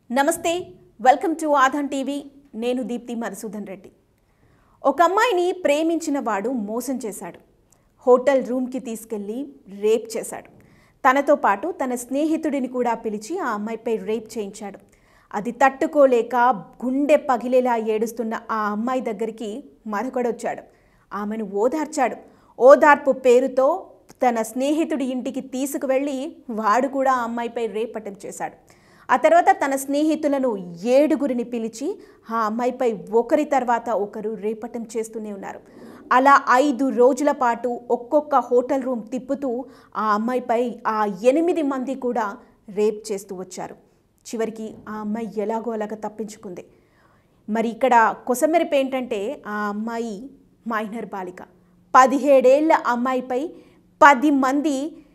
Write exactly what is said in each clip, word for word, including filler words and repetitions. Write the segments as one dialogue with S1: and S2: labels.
S1: నమస్తే welcome to ఆధాన్ TV నేను దీప్తి మధుసూదన్ రెడ్డి ఒక అమ్మాయిని ప్రేమించిన వాడు మోసం చేశాడు హోటల్ రూమ్ కి తీసుకెళ్లి రేప్ చేశాడు తనతో పాటు తన స్నేహితుడిని కూడా పిలిచి ఆ అమ్మాయిపై రేప్ చేయించాడు అది తట్టుకోలేక గుండె పగిలేలా ఏడుస్తున్న ఆ అమ్మాయి దగ్గరికి మరొకడొచ్చాడు ఆమెను ఓదార్చాడు ఓదార్పు పేరుతో తన స్నేహితుడి ఇంటికి తీసుకువెళ్ళి వాడు కూడా ఆ అమ్మాయిపై రేప్ అటెంప్ట్ చేశాడు ఆ తర్వాత తన స్నేహితులను ఏడుగురిని పిలిచి ఆ అమ్మాయిపై ఒకరి తర్వాత ఒకరు రేప్ అటెంప్ట్ చేస్తూనే ఉన్నారు అలా ఐదు రోజుల పాటు ఒక్కొక్క హోటల్ రూమ్ తిప్పుతూ ఆ అమ్మాయిపై ఆ ఎనిమిది మంది కూడా రేప్ చేస్తూ వచ్చారు చివరికి ఆ అమ్మాయి ఎలాగో అలాగ తప్పించుకుంది మరి ఇక్కడ కొసమెరుపు ఏంటంటే ఆ అమ్మాయి మైనర్ బాలిక పదిహేడేళ్ల అమ్మాయిపై పది మంది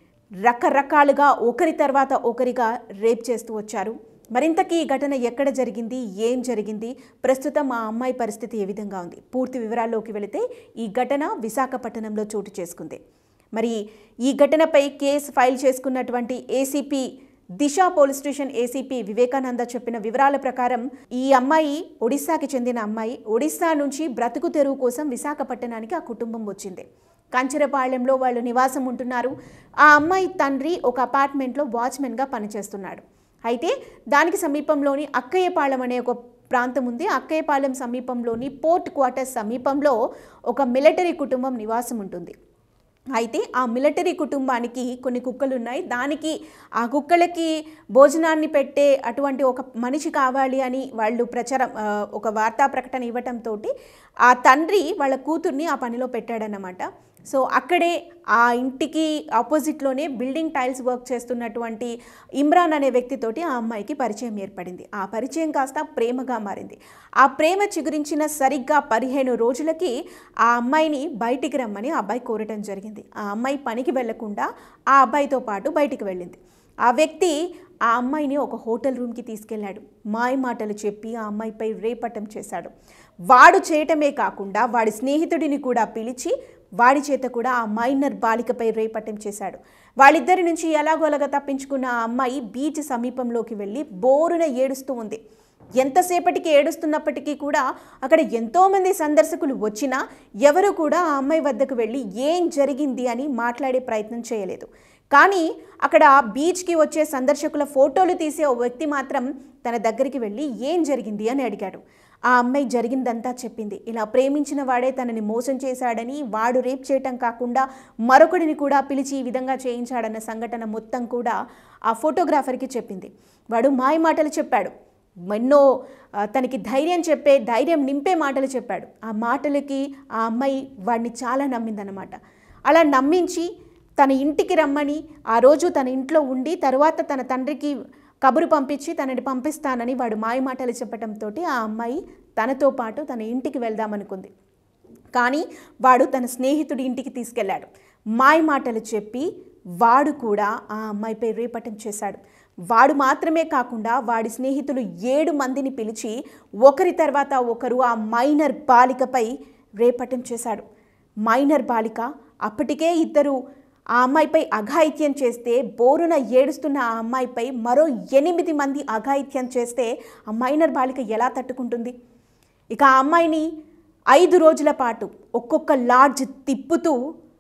S1: రకరకాలుగా ఒకరి తర్వాత ఒకరిగా రేప్ చేస్తూ వచ్చారు మరింతకీ ఈ ఘటన ఎక్కడ జరిగింది ఏం జరిగింది ప్రస్తుతం ఆ అమ్మాయి పరిస్థితి ఏ విధంగా ఉంది పూర్తి వివరాల్లోకి వెళితే ఈ ఘటన విశాఖపట్నంలో చోటు చేసుకుంది మరి ఈ ఘటనపై కేసు ఫైల్ చేసుకున్నటువంటి ACP Disha police station ACP Vivekananda చెప్పిన వివరాల ప్రకారం ఈ అమ్మాయి ఒడిశాకి చెందిన అమ్మాయి ఒడిశా నుంచి బ్రతుకు తెరువు కోసం విశాఖపట్నానికి ఆ కుటుంబం వచ్చింది కంచరపాళ్యంలో వాళ్ళు నివాసం ఉంటున్నారు ఆ అమ్మాయి తండ్రి ఒక అపార్ట్మెంట్లో వాచ్మెన్గా పనిచేస్తున్నాడు అయితే దానికి సమీపంలోని అక్కయ్యపాలెం అనే ఒక ప్రాంతం ఉంది అక్కయ్యపాలెం సమీపంలోని పోర్ట్ క్వార్టర్స్ సమీపంలో ఒక మిలిటరీ కుటుంబం నివాసం ఉంటుంది అయితే ఆ మిలిటరీ కుటుంబానికి కొన్ని కుక్కలు ఉన్నాయి దానికి ఆ కుక్కలకి భోజనాన్ని పెట్టే అటువంటి ఒక మనిషి కావాలి అని వాళ్ళు ప్రచారం ఒక వార్తా ప్రకటన ఇవ్వటంతో ఆ తండ్రి వాళ్ళ కూతుర్ని ఆ పనిలో పెట్టాడన్నమాట సో అక్కడే ఆ ఇంటికి ఆపోజిట్లోనే బిల్డింగ్ టైల్స్ వర్క్ చేస్తున్నటువంటి ఇమ్రాన్ అనే వ్యక్తితోటి ఆ అమ్మాయికి పరిచయం ఏర్పడింది ఆ పరిచయం కాస్త ప్రేమగా మారింది ఆ ప్రేమ చిగురించిన సరిగ్గా పదిహేను రోజులకి ఆ అమ్మాయిని బయటికి రమ్మని ఆ అబ్బాయి కోరటం జరిగింది ఆ అమ్మాయి పనికి వెళ్లకుండా ఆ అబ్బాయితో పాటు బయటికి వెళ్ళింది ఆ వ్యక్తి ఆ అమ్మాయిని ఒక హోటల్ రూమ్కి తీసుకెళ్లాడు మాయ మాటలు చెప్పి ఆ అమ్మాయిపై రేప్ అటెంప్ట్ చేశాడు వాడు చేయటమే కాకుండా వాడి స్నేహితుడిని కూడా పిలిచి వాడి చేత కూడా ఆ మైనర్ బాలికపై రేప్ అటెంప్ట్ చేశాడు వాళ్ళిద్దరి నుంచి ఎలాగోలాగా తప్పించుకున్న ఆ అమ్మాయి బీచ్ సమీపంలోకి వెళ్ళి బోరున ఏడుస్తూ ఉంది ఎంతసేపటికి ఏడుస్తున్నప్పటికీ కూడా అక్కడ ఎంతోమంది సందర్శకులు వచ్చినా ఎవరు కూడా ఆ అమ్మాయి వద్దకు వెళ్ళి ఏం జరిగింది అని మాట్లాడే ప్రయత్నం చేయలేదు కానీ అక్కడ బీచ్కి వచ్చే సందర్శకుల ఫోటోలు తీసే ఓ వ్యక్తి మాత్రం తన దగ్గరికి వెళ్ళి ఏం జరిగింది అని అడిగాడు ఆ అమ్మాయి జరిగిందంతా చెప్పింది ఇలా ప్రేమించిన వాడే తనని మోసం చేశాడని వాడు రేప్ చేయటం కాకుండా మరొకడిని కూడా పిలిచి ఈ విధంగా చేయించాడన్న సంఘటన మొత్తం కూడా ఆ ఫోటోగ్రాఫర్కి చెప్పింది వాడు మాయ మాటలు చెప్పాడు ఎన్నో తనకి ధైర్యం చెప్పే ధైర్యం నింపే మాటలు చెప్పాడు ఆ మాటలకి ఆ అమ్మాయి వాడిని చాలా నమ్మిందన్నమాట అలా నమ్మించి తన ఇంటికి రమ్మని ఆ రోజు తన ఇంట్లో ఉండి తర్వాత తన తండ్రికి కబురు పంపించి తనని పంపిస్తానని వాడు మాయ మాటలు చెప్పడంతో ఆ అమ్మాయి తనతో పాటు తన ఇంటికి వెళ్దామనుకుంది కానీ వాడు తన స్నేహితుడి ఇంటికి తీసుకెళ్లాడు మాయ మాటలు చెప్పి వాడు కూడా ఆ అమ్మాయిపై రేప్ అటెంప్ట్ చేశాడు వాడు మాత్రమే కాకుండా వాడి స్నేహితులు ఏడు మందిని పిలిచి ఒకరి తర్వాత ఒకరు ఆ మైనర్ బాలికపై రేప్ అటెంప్ట్ చేశాడు మైనర్ బాలిక అప్పటికే ఇద్దరు ఆ అమ్మాయిపై అఘాయిత్యం చేస్తే బోరున ఏడుస్తున్న ఆ అమ్మాయిపై మరో ఎనిమిది మంది అఘాయిత్యం చేస్తే ఆ మైనర్ బాలిక ఎలా తట్టుకుంటుంది ఇక ఆ అమ్మాయిని ఐదు రోజుల పాటు ఒక్కొక్క లాడ్జ్ తిప్పుతూ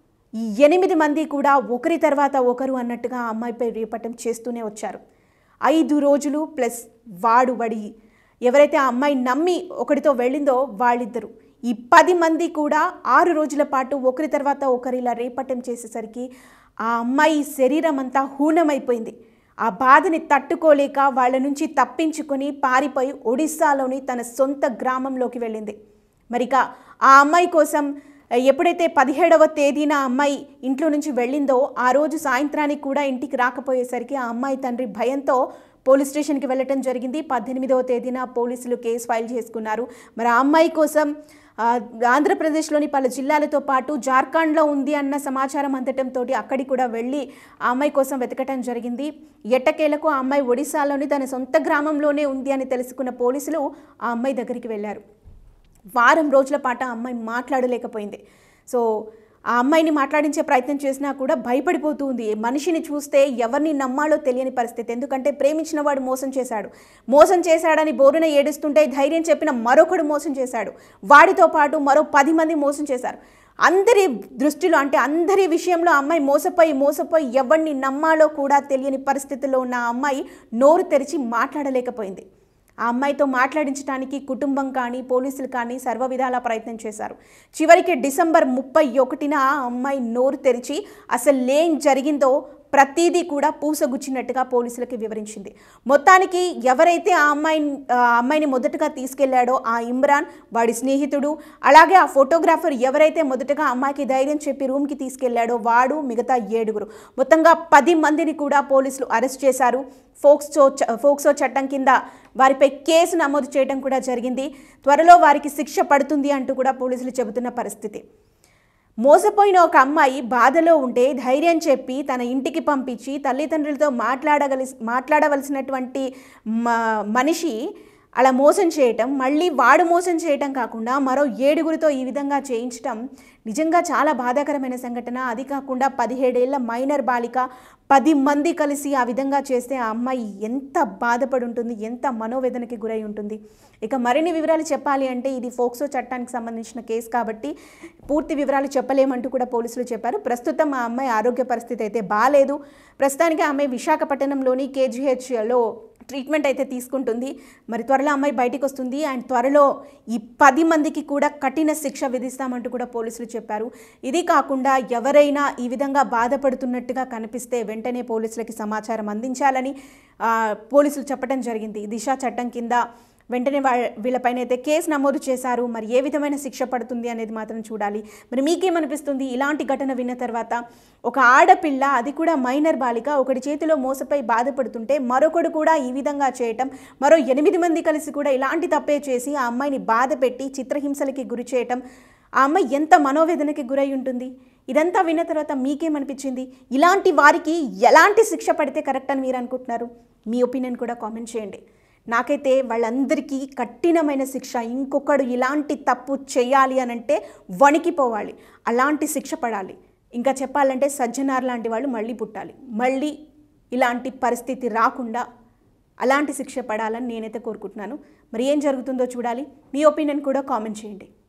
S1: ఈ ఎనిమిది మంది కూడా ఒకరి తర్వాత ఒకరు అన్నట్టుగా ఆ అమ్మాయిపై రేప్ అటెంప్ట్ చేస్తూనే వచ్చారు ఐదు రోజులు ప్లస్ వాడు వడి ఎవరైతే ఆ అమ్మాయి నమ్మి ఒకరితో వెళ్ళిందో వాళ్ళిద్దరు ఈ పది మంది కూడా ఆరు రోజుల పాటు ఒకరి తర్వాత ఒకరు ఇలా రేప్ అటెంప్ట్ చేసేసరికి ఆ అమ్మాయి శరీరం అంతా హూనమైపోయింది ఆ బాధని తట్టుకోలేక వాళ్ళ నుంచి తప్పించుకొని పారిపోయి ఒడిశాలోని తన సొంత గ్రామంలోకి వెళ్ళింది మరిక ఆ అమ్మాయి కోసం ఎప్పుడైతే పదిహేడవ తేదీన అమ్మాయి ఇంట్లో నుంచి వెళ్ళిందో ఆ రోజు సాయంత్రానికి కూడా ఇంటికి రాకపోయేసరికి ఆ అమ్మాయి తండ్రి భయంతో పోలీస్ స్టేషన్కి వెళ్ళటం జరిగింది పద్దెనిమిదవ తేదీన పోలీసులు కేసు ఫైల్ చేసుకున్నారు మరి ఆ అమ్మాయి కోసం ఆంధ్రప్రదేశ్లోని పలు జిల్లాలతో పాటు జార్ఖండ్లో ఉంది అన్న సమాచారం అందటంతో అక్కడికి కూడా వెళ్ళి ఆ అమ్మాయి కోసం వెతకటం జరిగింది ఎట్టకేలకు ఆ అమ్మాయి ఒడిశాలోని తన సొంత గ్రామంలోనే ఉంది అని తెలుసుకున్న పోలీసులు ఆ అమ్మాయి దగ్గరికి వెళ్ళారు వారం రోజుల పాటు ఆ అమ్మాయి మాట్లాడలేకపోయింది సో ఆ అమ్మాయిని మాట్లాడించే ప్రయత్నం చేసినా కూడా భయపడిపోతుంది. మనిషిని చూస్తే ఎవరిని నమ్మాలో తెలియని పరిస్థితి. ఎందుకంటే ప్రేమించిన వాడు మోసం చేశాడు. మోసం చేశాడని బోరున ఏడుస్తుంటే ధైర్యం చెప్పిన మరొకడు మోసం చేశాడు. వాడితో పాటు మరో పది మంది మోసం చేశారు. అందరి దృష్టిలో అంటే అందరి విషయంలో అమ్మాయి మోసపోయి మోసపోయి ఎవరిని నమ్మాలో కూడా తెలియని పరిస్థితిలో ఉన్న ఆ అమ్మాయి నోరు తెరిచి మాట్లాడలేకపోయింది. ఆ అమ్మాయితో మాట్లాడించడానికి కుటుంబం కానీ పోలీసులు కానీ సర్వ విధాల ప్రయత్నం చేశారు. చివరికి డిసెంబర్ ముప్పై ఒకటిన ఆ అమ్మాయి నోరు తెరిచి అసలు ఏం జరిగిందో ప్రతిదీ కూడా పూసగుచ్చినట్టుగా పోలీసులకి వివరించింది. మొత్తానికి ఎవరైతే ఆ అమ్మాయిని ఆ అమ్మాయిని మొదటగా తీసుకెళ్లాడో ఆ ఇమ్రాన్, వాడి స్నేహితుడు, అలాగే ఆ ఫోటోగ్రాఫర్ ఎవరైతే మొదటగా అమ్మాయికి ధైర్యం చెప్పి రూమ్కి తీసుకెళ్లాడో వాడు, మిగతా ఏడుగురు, మొత్తంగా పది మందిని కూడా పోలీసులు అరెస్ట్ చేశారు. ఫోక్సో ఫోక్సో చట్టం కింద వారిపై కేసు నమోదు చేయడం కూడా జరిగింది. త్వరలో వారికి శిక్ష పడుతుంది అంటూ కూడా పోలీసులు చెబుతున్న పరిస్థితి. మోసపోయిన ఒక అమ్మాయి బాధలో ఉంటే ధైర్యం చెప్పి తన ఇంటికి పంపించి తల్లిదండ్రులతో మాట్లాడగలి మాట్లాడవలసినటువంటి మనిషి అలా మోసం చేయటం, మళ్ళీ వాడు మోసం చేయటం కాకుండా మరో ఏడుగురితో ఈ విధంగా చేయించటం నిజంగా చాలా బాధాకరమైన సంఘటన. అది కాకుండా పదిహేడేళ్ల మైనర్ బాలిక పది మంది కలిసి ఆ విధంగా చేస్తే ఆ అమ్మాయి ఎంత బాధపడి ఉంటుంది, ఎంత మనోవేదనకి గురై ఉంటుంది. ఇక మరిన్ని వివరాలు చెప్పాలి అంటే ఇది ఫోక్సో చట్టానికి సంబంధించిన కేసు కాబట్టి పూర్తి వివరాలు చెప్పలేమంటూ కూడా పోలీసులు చెప్పారు. ప్రస్తుతం ఆ అమ్మాయి ఆరోగ్య పరిస్థితి అయితే బాగాలేదు. ప్రస్తుతానికి ఆమె విశాఖపట్నంలోని కేజీహెచ్లో ట్రీట్మెంట్ అయితే తీసుకుంటుంది. మరి త్వరలో అమ్మాయి బయటికి వస్తుంది అండ్ త్వరలో ఈ పది మందికి కూడా కఠిన శిక్ష విధిస్తామంటూ కూడా పోలీసులు చెప్పారు. ఇది కాకుండా ఎవరైనా ఈ విధంగా బాధపడుతున్నట్టుగా కనిపిస్తే వెంటనే పోలీసులకి సమాచారం అందించాలని పోలీసులు చెప్పడం జరిగింది. దిశ చట్టం కింద వెంటనే వా వీళ్ళపైన అయితే కేసు నమోదు చేశారు. మరి ఏ విధమైన శిక్ష పడుతుంది అనేది మాత్రం చూడాలి. మరి మీకేమనిపిస్తుంది ఇలాంటి ఘటన విన్న తర్వాత? ఒక ఆడపిల్ల, అది కూడా మైనర్ బాలిక, ఒకటి చేతిలో మోసపై బాధపడుతుంటే మరొకడు కూడా ఈ విధంగా చేయటం, మరో ఎనిమిది మంది కలిసి కూడా ఇలాంటి తప్పే చేసి ఆ అమ్మాయిని బాధ పెట్టి చిత్రహింసలకి గురి చేయటం, ఆ అమ్మాయి ఎంత మనోవేదనకి గురై ఉంటుంది? ఇదంతా విన్న తర్వాత మీకేమనిపించింది? ఇలాంటి వారికి ఎలాంటి శిక్ష పడితే కరెక్ట్ అని మీరు అనుకుంటున్నారు? మీ ఒపీనియన్ కూడా కామెంట్ చేయండి. నాకైతే వాళ్ళందరికీ కఠినమైన శిక్ష, ఇంకొకడు ఇలాంటి తప్పు చేయాలి అనంటే వణికిపోవాలి, అలాంటి శిక్ష పడాలి. ఇంకా చెప్పాలంటే సజ్జనార్ లాంటి వాళ్ళు మళ్ళీ పుట్టాలి, మళ్ళీ ఇలాంటి పరిస్థితి రాకుండా అలాంటి శిక్ష పడాలని నేనైతే కోరుకుంటున్నాను. మరి ఏం జరుగుతుందో చూడాలి. మీ ఒపీనియన్ కూడా కామెంట్ చేయండి.